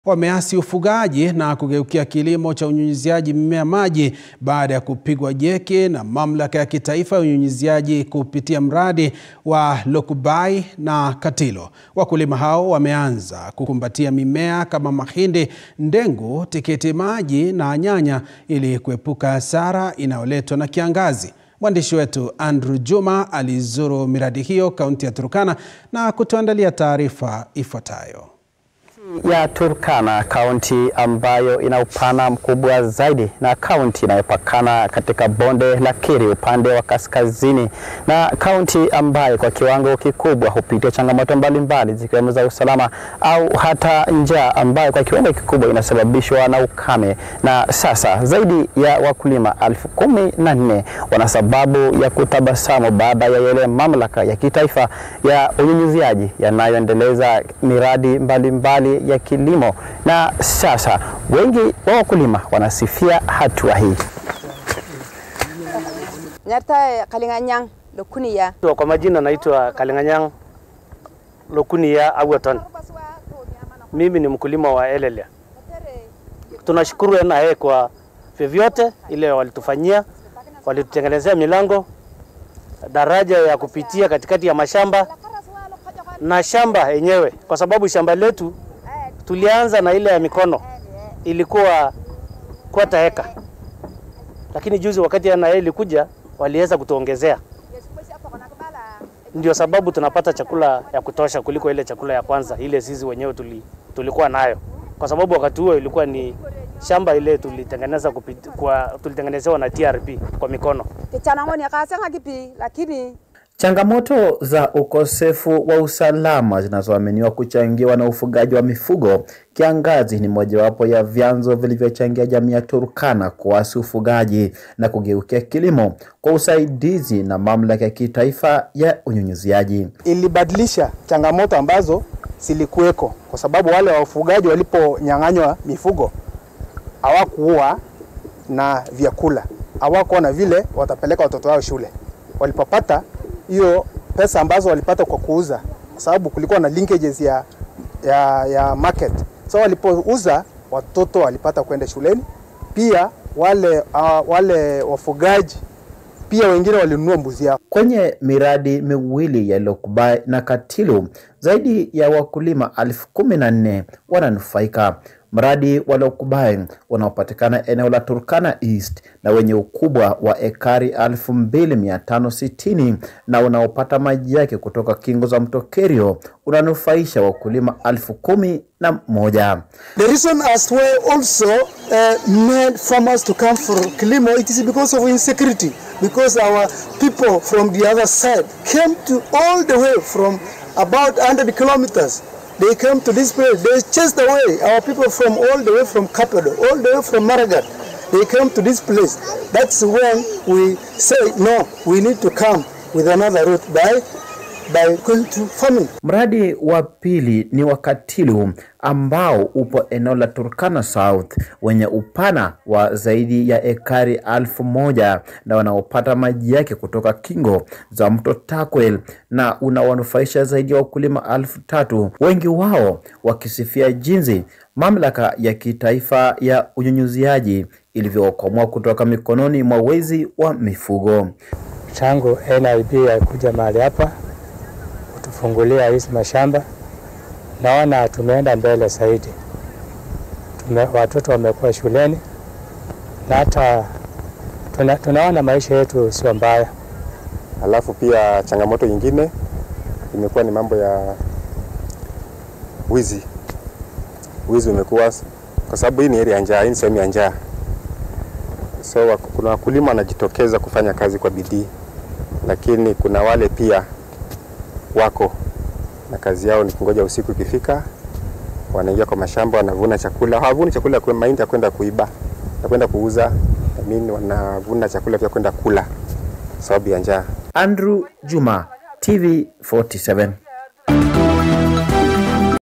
Wameasi ufugaji na kugeukia kilimo cha unyunyuziaji mimea maji baada ya kupigwa jeki na mamlaka ya kitaifa ya unyunyuziaji kupitia mradi wa Lokubai na Katilu. Wakulima hao wameanza kukumbatia mimea kama mahindi, ndengu, tikiti maji na nyanya ili kuepuka hasara inayoletwa na kiangazi. Mwandishi wetu Andrew Juma alizuru miradi hiyo Kaunti ya Turkana na kutuandalia taarifa ifuatayo. Ya Turkana, kaunti ambayo ina upana mkubwa zaidi na kaunti inayopakana katika bonde la Kiri upande wa kaskazini, na kaunti ambayo kwa kiwango kikubwa hupitia changamoto mbalimbali zikiwemo za usalama au hata njaa ambayo kwa kiwango kikubwa inasababishwa na ukame. Na sasa zaidi ya wakulima 14,000 wana sababu ya kutabasamu baada ya yale mamlaka ya kitaifa ya unyunyuziaji yanayoendeleza miradi mbalimbali ya kilimo, na sasa wengi wa wakulima wanasifia hatua hii. Nyata Kalinganyang Lokunia. Kwa majina naitwa Kalinganyang Lokunia Agwaton. Mimi ni mkulima wa Elelia. Tunashukuru na kwa vyovyote ile walitufanyia, walitutengenezea milango, daraja ya kupitia katikati ya mashamba na shamba yenyewe, kwa sababu shamba letu tulianza na ile ya mikono ilikuwa kwata heka, lakini juzi wakati ya ilikuja waliweza kutuongezea. Ndio sababu tunapata chakula ya kutosha kuliko ile chakula ya kwanza ile sisi wenyewe tulikuwa nayo, kwa sababu wakati huo ilikuwa ni shamba ile tulitengenezewa na TRP kwa mikono. Changamoto za ukosefu wa usalama zinazoaminiwa kuchangiwa na ufugaji wa mifugo kiangazi ni mojawapo ya vyanzo vilivyochangia jamii ya Turkana kuasi ufugaji na kugeukia kilimo kwa usaidizi na mamlaka ya kitaifa ya unyunyuziaji. Ilibadilisha changamoto ambazo zilikuweko, kwa sababu wale wafugaji waliponyang'anywa mifugo hawakuwa na vyakula, hawakuwa na vile watapeleka watoto wao shule. Walipopata hiyo pesa ambazo walipata kwa kuuza, kwa sababu kulikuwa na linkages ya market, so walipouza watoto walipata kwenda shuleni. Pia wale wafugaji pia wengine walinunua mbuzi yao. Kwenye miradi miwili ya Lokubai na Katilu, zaidi ya wakulima 14,000 wananufaika. Mradi wa Lokubai unaopatikana eneo la Turkana East na wenye ukubwa wa ekari 2,560 na unaopata maji yake kutoka kingo za mto Kerio unanufaisha wakulima 11,000. The reason as well also made farmers to come for kilimo, it is because of insecurity, because our people from the other side came to all the way from about 100 kilometers. They came to this place. They chased away our people from all the way from Katilu, all the way from Maragat. They came to this place. That's when we say, no, we need to come with another route by going to farming. Mradi wa pili ni wa Katilu ambao upo eneo la Turkana South wenye upana wa zaidi ya ekari 1,000 na wanaopata maji yake kutoka kingo za mto Takwel na unawanufaisha zaidi ya wakulima 3,000, wengi wao wakisifia jinsi mamlaka ya kitaifa ya unyunyuziaji ilivyookomoa kutoka mikononi mwa wezi wa mifugo. Tangu NIB ya kuja mahali hapa kutufungulia hizi mashamba, naona tumeenda mbele zaidi. Watoto wamekuwa shuleni na hata tunaona maisha yetu sio mbaya. Alafu pia changamoto nyingine imekuwa ni mambo ya wizi. Wizi umekuwa kwa sababu hii ni area ya njaa, hii ni sehemu ya njaa. So kuna wakulima wanajitokeza kufanya kazi kwa bidii, lakini kuna wale pia wako na kazi yao ni kungoja usiku ikifika, wanaingia kwa mashamba, wanavuna chakula. Hawavuni chakula kwa mahindi ya kwenda kuiba na kwenda kuuza, wanavuna chakula pia kwenda kula sababu ya njaa. Andrew Juma, TV 47.